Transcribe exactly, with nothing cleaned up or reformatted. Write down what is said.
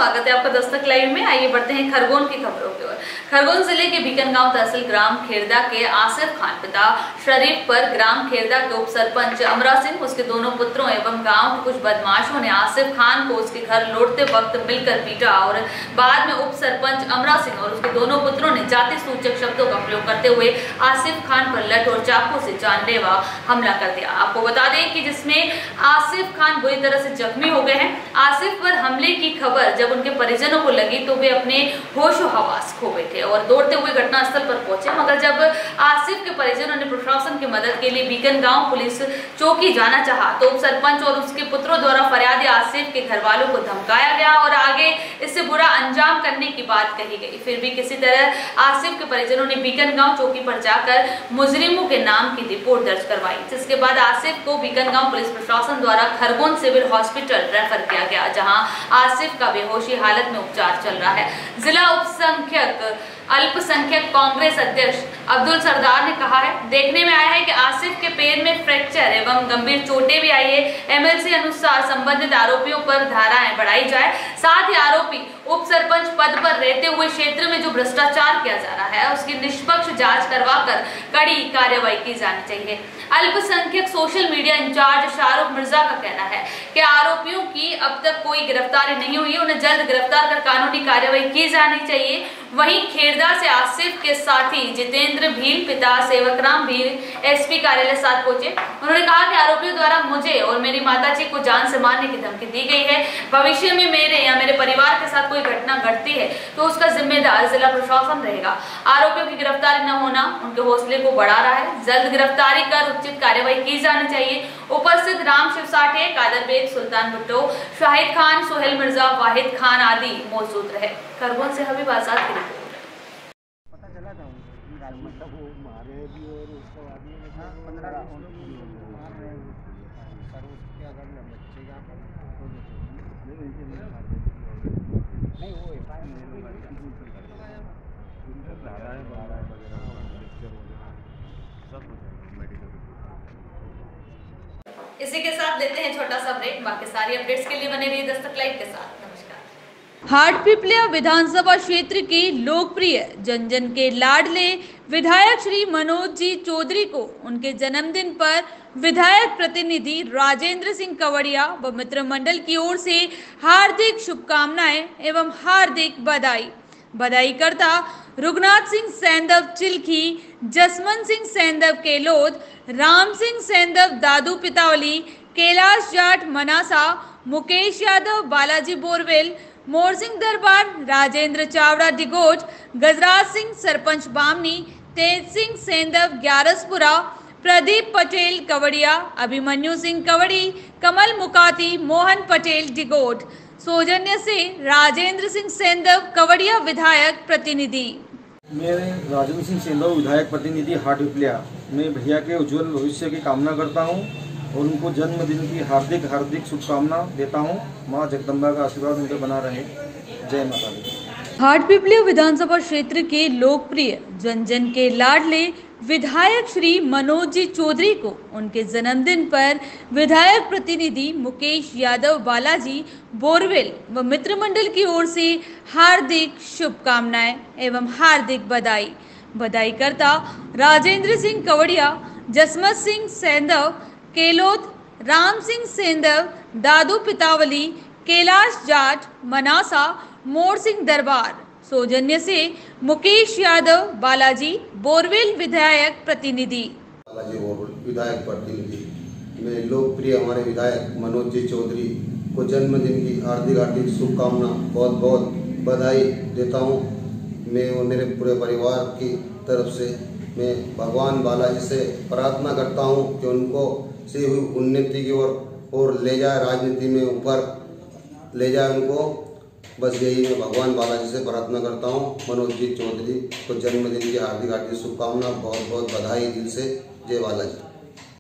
स्वागत है आपका दस्तक लाइव में। आइए बढ़ते हैं खरगोन की खबरों की ओर। खरगोन जिले के बीकनगांव तहसील ग्राम खेरदा के आसिफ खान पिता शरीफ पर ग्राम खेरदा के उप सरपंच अमरा सिंह, उसके दोनों पुत्रों एवं गांव के कुछ बदमाशों ने आसिफ खान को उसके घर लौटते वक्त मिलकर पीटा और बाद में उप सरपंच अमरा सिंह और उसके दोनों पुत्रों ने जाति सूचक शब्दों का प्रयोग करते हुए आसिफ खान पर लठ और चाकू से जानलेवा हमला कर दिया। आपको बता दें कि जिसमें आसिफ खान बुरी तरह से जख्मी हो गए हैं। आसिफ पर हमले की खबर जब उनके परिजनों को लगी तो वे अपने होशो हवास खो गए थे और दौड़ते हुए घटनास्थल पर पहुंचे, मगर जब आसिफ के परिजनों ने प्रशासन की मदद के लिए बीकनगांव पुलिस चौकी जाना चाहा तो उप सरपंच और उसके पुत्रों द्वारा फरियादी आसिफ के घर वालों को धमकाया गया और आगे इससे बुरा अंजाम करने की बात कही गई। फिर भी किसी तरह आसिफ के परिजनों ने बीकनगांव चौकी पर जाकर मुजरिमों के नाम की रिपोर्ट दर्ज करवाई, जिसके बाद आसिफ को बीकनगांव पुलिस प्रशासन द्वारा खरगोन सिविल हॉस्पिटल रेफर किया गया, जहां आसिफ का बेहोशी हालत में उपचार चल रहा है। जिला उपसंख्यक अल्पसंख्यक कांग्रेस अध्यक्ष अब्दुल सरदार ने कहा है, देखने में आया है कि आसिफ के पैर में फ्रैक्चर एवं गंभीर चोटें भी आई है। एमएलसी अनुसार संबंधित आरोपियों पर धाराएं बढ़ाई जाए, साथ ही आरोपी उप सरपंच पद पर रहते हुए क्षेत्र में जो भ्रष्टाचार किया जा रहा है उसकी निष्पक्ष जांच करवाकर कड़ी कार्रवाई की जानी चाहिए। अल्पसंख्यक social media incharge Shahrukh Mirza का कहना है कि आरोपियों की अब तक कोई गिरफ्तारी नहीं हुई है, उन्हें जल्द गिरफ्तार कर कानूनी कार्रवाई की जानी चाहिए। वहीं खेरदा से आसिफ के साथी जितेंद्र भील पिता सेवकराम भील एसपी कार्यालय साथ पहुंचे। उन्होंने कहा कि आरोपियों द्वारा मुझे और मेरी माताजी को जान से मारने की धमकी दी गई है। भविष्य में मेरे या मेरे परिवार के साथ कोई घटना घटती है तो उसका जिम्मेदार जिला प्रशासन रहेगा। आरोपियों की गिरफ्तारी न होना उनके हौसले को बढ़ा रहा है, जल्द गिरफ्तारी कर उचित कार्रवाई की जानी चाहिए। उपस्थित राम शिव साठे, कादर बेग, सुल्तान भुट्टो, शाहिद खान, सोहेल मिर्जा, वाहिद खान आदि मौजूद रहे। खरगोन से हबीब आजाद की रिपोर्ट। पता चला था मतलब वो मारे भी और उसके बाद में पंद्रह मार रहे हैं सर उसके अगर बच्चे का नहीं वो एफ आई इसी के साथ लेते हैं छोटा सा ब्रेक। बाकी सारी अपडेट्स के लिए बने रहिए दस्तक लाइव के साथ। नमस्कार। हाटपिपलिया विधानसभा क्षेत्र के लोकप्रिय जन जन के लाडले विधायक श्री मनोज जी चौधरी को उनके जन्मदिन पर विधायक प्रतिनिधि राजेंद्र सिंह कवड़िया व मित्र मंडल की ओर से हार्दिक शुभकामनाएं एवं हार्दिक बधाई। बधाई करता रुगनाथ सिंह सेंधव चिल्खी, जसवंत सिंह सेंधव केलोद, राम सिंह सेंधव दादू पितावली, कैलाश जाट मनासा, मुकेश यादव बालाजी बोरवेल, मोर सिंह दरबार, राजेंद्र चावड़ा डिगोट, गजराज सिंह सरपंच बामनी, तेज सिंह सेंधव ग्यारसपुरा, प्रदीप पटेल कवड़िया, अभिमन्यु सिंह कवड़ी, कमल मुकाती, मोहन पटेल डिगोट। सौजन्य से राजेंद्र सिंह सेंधव कवड़िया विधायक प्रतिनिधि। मैं राजेंद्र सिंह सेंधव विधायक प्रतिनिधि हाटपिपलिया मैं भैया के उज्जवल भविष्य की कामना करता हूं और उनको जन्मदिन की हार्दिक हार्दिक शुभकामना देता हूं। मां जगदम्बा का आशीर्वाद उनके बना रहे। जय माता दी। हाटपिपलिया विधानसभा क्षेत्र के लोकप्रिय जन जन के लाडले विधायक श्री मनोज जी चौधरी को उनके जन्मदिन पर विधायक प्रतिनिधि मुकेश यादव बालाजी बोरवेल व मित्र मंडल की ओर से हार्दिक शुभकामनाएं एवं हार्दिक बधाई। बधाई करता राजेंद्र सिंह कवड़िया, जसवंत सिंह सेंधव केलोद, राम सिंह सेंधव दादू पितावली, कैलाश जाट मनासा, मोर सिंह दरबार। सौजन्य से मुकेश यादव बालाजी बोरवेल विधायक प्रतिनिधि। बालाजी बोरवेल विधायक प्रतिनिधि मैं लोकप्रिय हमारे विधायक मनोज जी चौधरी को जन्मदिन की हार्दिक हार्दिक शुभकामना बहुत बहुत बधाई देता हूं। मैं और मेरे पूरे परिवार की तरफ से मैं भगवान बालाजी से प्रार्थना करता हूं कि उनको से हुई उन्नति की ओर और ले जाए, राजनीति में ऊपर ले जाए उनको। बस यही मैं भगवान बालाजी से प्रार्थना करता हूं। मनोज जी चौधरी को जन्मदिन की हार्दिक हार्दिक शुभकामना, बहुत बहुत बधाई दिल से। जय बालाजी।